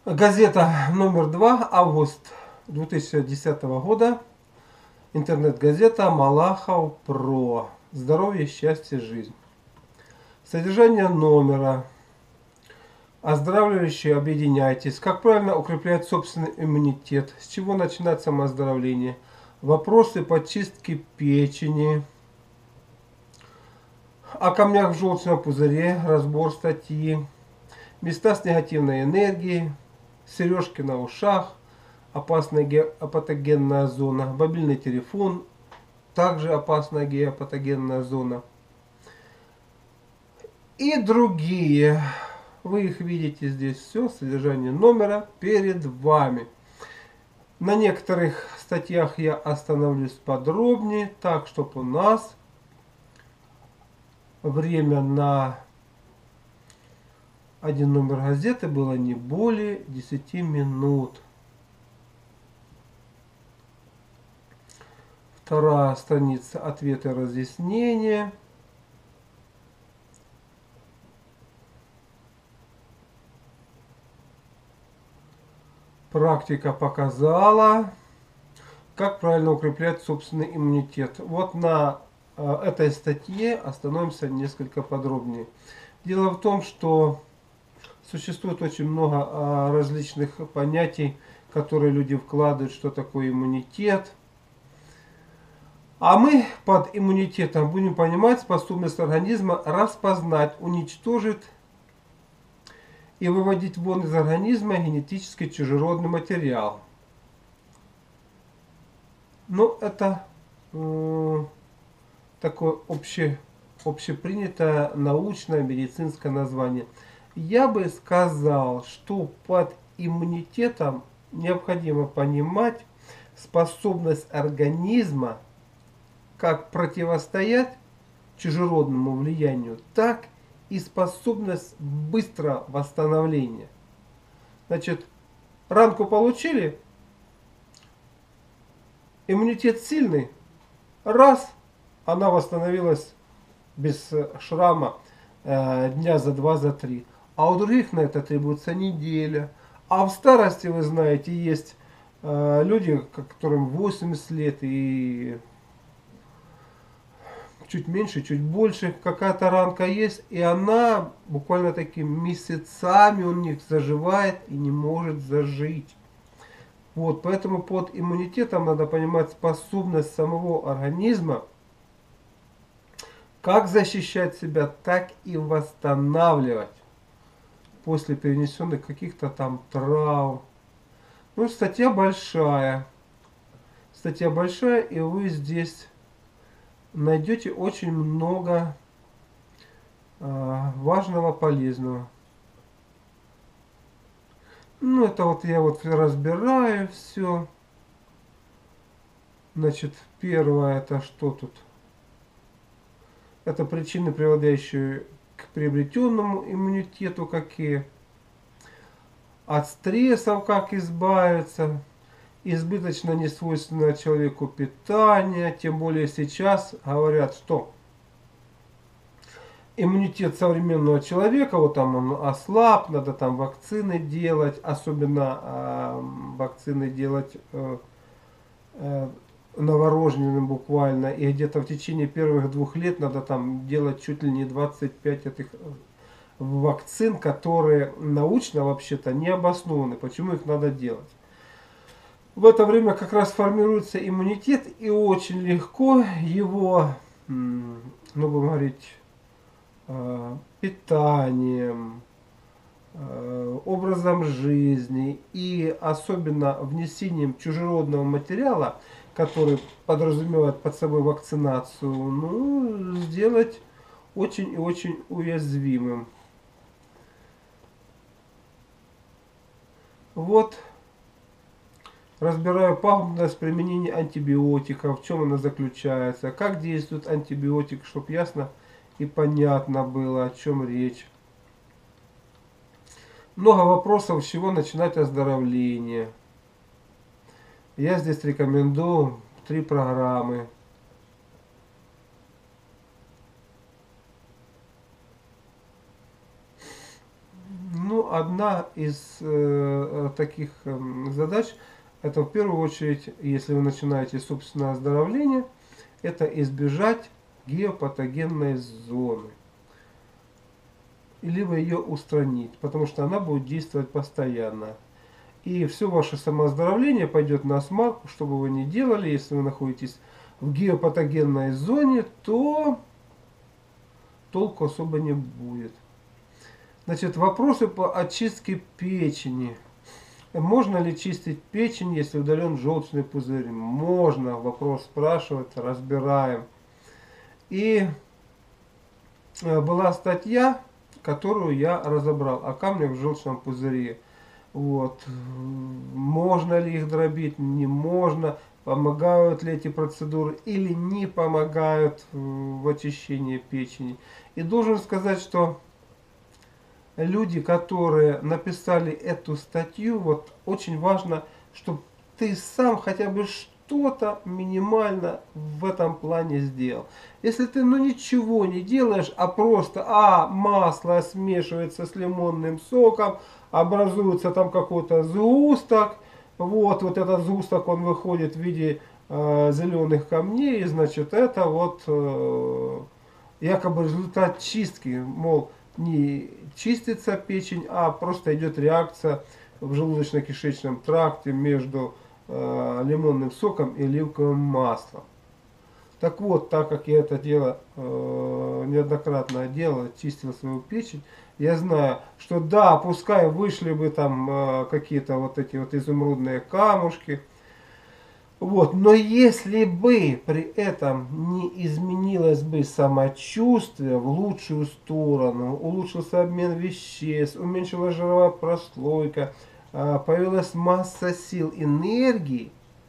Газета номер 2, август 2010 года. Интернет-газета Малахов Про. Здоровье, счастье, жизнь. Содержание номера. Оздоравливающие, объединяйтесь. Как правильно укреплять собственный иммунитет? С чего начинать самооздоровление? Вопросы по чистке печени. О камнях в желчном пузыре. Разбор статьи. Места с негативной энергией. Сережки на ушах. Опасная геопатогенная зона. Мобильный телефон. Также опасная геопатогенная зона. И другие. Вы их видите здесь все. Содержание номера перед вами. На некоторых статьях я остановлюсь подробнее. Так, чтобы у нас время на один номер газеты было не более 10 минут. Вторая страница. Ответы и разъяснения. Практика показала, как правильно укреплять собственный иммунитет. Вот на этой статье остановимся несколько подробнее. Дело в том, что существует очень много различных понятий, которые люди вкладывают, что такое иммунитет. А мы под иммунитетом будем понимать способность организма распознать, уничтожить и выводить вон из организма генетически чужеродный материал. Ну, это такое общепринятое научное медицинское название. Я бы сказал, что под иммунитетом необходимо понимать способность организма как противостоять чужеродному влиянию, так и способность быстрого восстановления. Значит, ранку получили, иммунитет сильный, раз, она восстановилась без шрама дня за 2, за 3. А у других на это требуется неделя. А в старости, вы знаете, есть люди, которым 80 лет и чуть меньше, чуть больше, какая-то ранка есть, и она буквально такими месяцами у них заживает и не может зажить. Вот, поэтому под иммунитетом надо понимать способность самого организма как защищать себя, так и восстанавливать после перенесенных каких-то там травм. Ну, статья большая. Статья большая, и вы здесь найдете очень много важного, полезного. Ну, это вот я вот разбираю все. Значит, первое, это что тут? Это причины, приводящие к приобретенному иммунитету, какие. От стрессов, как избавиться. Избыточно несвойственное человеку питание. Тем более сейчас говорят, что иммунитет современного человека, вот там он ослаб, надо там вакцины делать, особенно вакцины делать новорожденным буквально, и где-то в течение первых 2 лет надо там делать чуть ли не 25 этих вакцин, которые научно вообще-то не обоснованы, почему их надо делать. В это время как раз формируется иммунитет, и очень легко его, ну, будем говорить, питанием, образом жизни и особенно внесением чужеродного материала, который подразумевает под собой вакцинацию, ну, сделать очень и очень уязвимым. Вот, разбираю пагубность применения антибиотиков, в чем она заключается, как действует антибиотик, чтобы ясно и понятно было, о чем речь. Много вопросов, с чего начинать оздоровление. Я здесь рекомендую 3 программы. Ну, одна из таких задач, это в первую очередь, если вы начинаете собственное оздоровление, это избежать геопатогенной зоны. Либо ее устранить, потому что она будет действовать постоянно. И все ваше самооздоровление пойдет на смарку, что бы вы ни делали. Если вы находитесь в геопатогенной зоне, то толку особо не будет. Значит, вопросы по очистке печени. Можно ли чистить печень, если удален желчный пузырь? Можно. Вопрос спрашивают, разбираем. И была статья, которую я разобрал о камнях в желчном пузыре. Вот. Можно ли их дробить, не можно, помогают ли эти процедуры или не помогают в очищении печени. И должен сказать, что люди, которые написали эту статью, вот очень важно, чтобы ты сам хотя бы что-то минимально в этом плане сделал. Если ты ничего не делаешь, а просто масло смешивается с лимонным соком, образуется там какой-то сгусток, вот этот сгусток он выходит в виде зеленых камней, и значит это вот якобы результат чистки, мол, не чистится печень, а просто идет реакция в желудочно-кишечном тракте между лимонным соком и оливковым маслом. Так вот, так как я это дело неоднократно делал, чистил свою печень, я знаю, что да, пускай вышли бы там какие-то вот эти вот изумрудные камушки, вот, но если бы при этом не изменилось бы самочувствие в лучшую сторону, улучшился обмен веществ, уменьшилась жировая прослойка, появилась масса сил, энергии,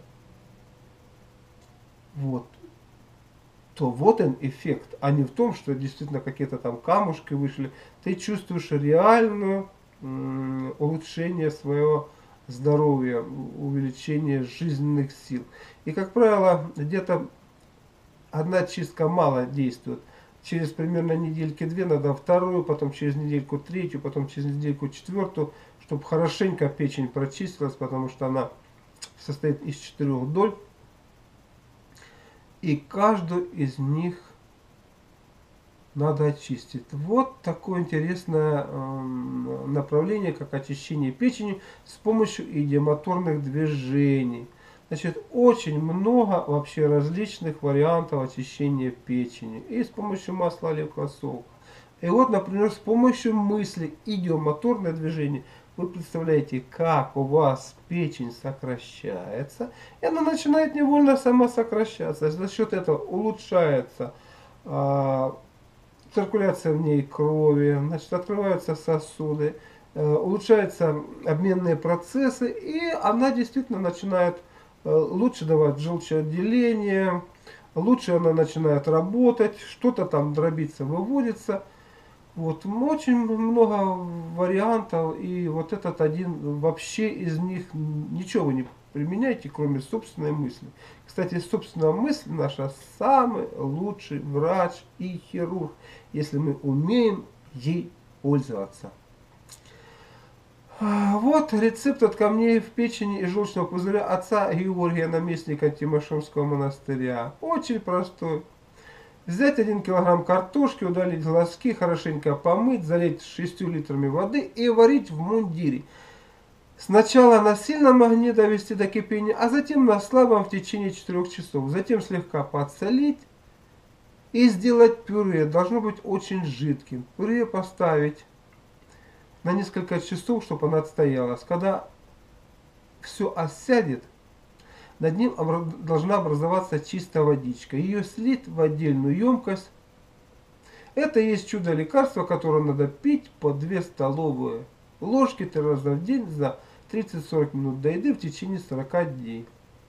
вот, то вот он эффект, а не в том, что действительно какие-то там камушки вышли. Ты чувствуешь реальное улучшение своего здоровья, увеличение жизненных сил. И, как правило, где-то одна чистка мало действует. Через примерно недельки две надо вторую, потом через недельку третью, потом через недельку четвертую, чтобы хорошенько печень прочистилась, потому что она состоит из 4 доль. И каждую из них надо очистить. Вот такое интересное направление, как очищение печени с помощью идиомоторных движений. Значит, очень много вообще различных вариантов очищения печени. И с помощью масла оливкового сока. И вот, например, с помощью мысли идиомоторное движение. Вы представляете, как у вас печень сокращается, и она начинает невольно сама сокращаться. За счет этого улучшается циркуляция в ней крови, значит, открываются сосуды, улучшаются обменные процессы, и она действительно начинает лучше давать желчеотделение, лучше она начинает работать, что-то там дробиться, выводится. Вот, очень много вариантов, и вот этот один, вообще из них ничего вы не применяйте, кроме собственной мысли. Кстати, собственная мысль наша самый лучший врач и хирург, если мы умеем ей пользоваться. Вот рецепт от камней в печени и желчного пузыря отца Георгия, наместника Тимошевского монастыря. Очень простой. Взять 1 килограмм картошки, удалить глазки, хорошенько помыть, залить 6 литрами воды и варить в мундире. Сначала на сильном огне довести до кипения, а затем на слабом в течение 4 часов. Затем слегка подсолить и сделать пюре. Должно быть очень жидким. Пюре поставить на несколько часов, чтобы она отстоялась. Когда все осядет, над ним должна образоваться чистая водичка. Ее слить в отдельную емкость. Это и есть чудо лекарство, которое надо пить по 2 столовые ложки 3 раза в день за 30-40 минут до еды в течение 40 дней.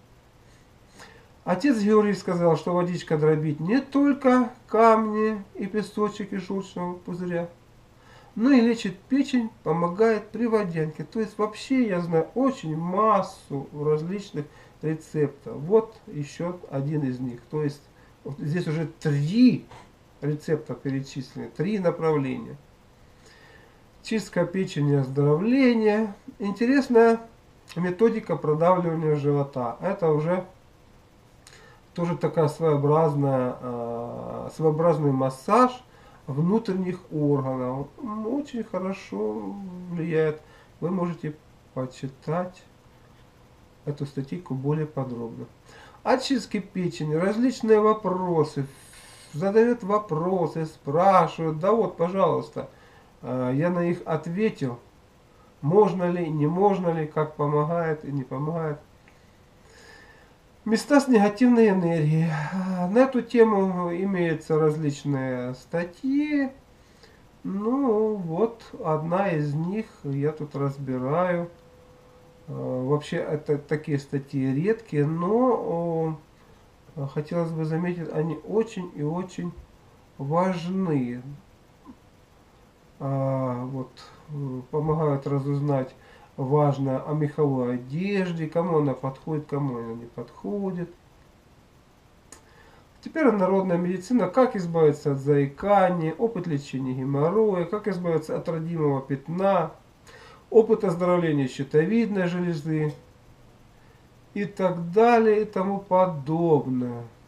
Отец Георгий сказал, что водичка дробит не только камни и песочек из желчного пузыря, но и лечит печень, помогает при водянке. То есть вообще я знаю очень массу различных рецептов. Вот еще один из них. То есть вот здесь уже 3 рецепта перечислены, 3 направления. Чистка печени, оздоровление. Интересная методика продавливания живота. Это уже тоже такая своеобразный массаж внутренних органов. Очень хорошо влияет. Вы можете почитать эту статейку более подробно. Очистки печени, различные вопросы. Задают вопросы, спрашивают. Да вот, пожалуйста, я на них ответил. Можно ли, не можно ли, как помогает и не помогает. Места с негативной энергией. На эту тему имеются различные статьи. Ну, вот одна из них я тут разбираю. Вообще, это такие статьи редкие, но хотелось бы заметить, они очень и очень важны. Вот, помогают разузнать важно о меховой одежде, кому она подходит, кому она не подходит. Теперь народная медицина, как избавиться от заикания, опыт лечения геморроя, как избавиться от родимого пятна, опыт оздоровления щитовидной железы и так далее и тому подобное.